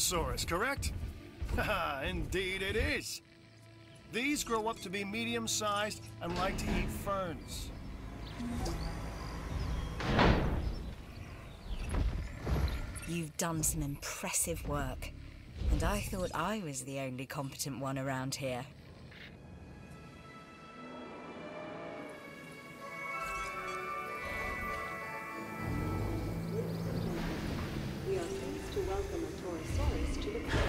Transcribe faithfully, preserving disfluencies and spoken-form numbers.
Torosaurus, correct? Haha, indeed it is. These grow up to be medium-sized and like to eat ferns. You've done some impressive work, and I thought I was the only competent one around here. We are pleased to welcome a Torosaurus to the